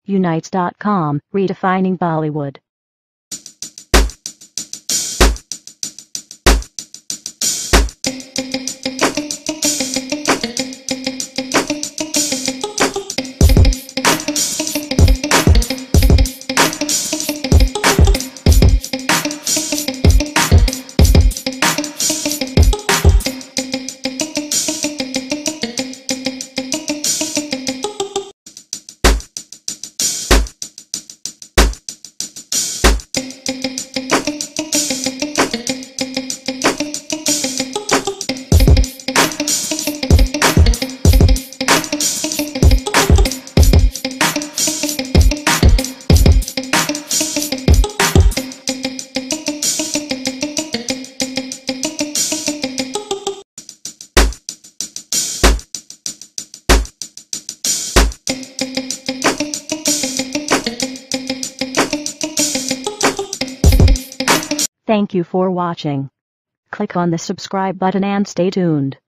Unites.com, redefining Bollywood. Thank you for watching. Click on the subscribe button and stay tuned.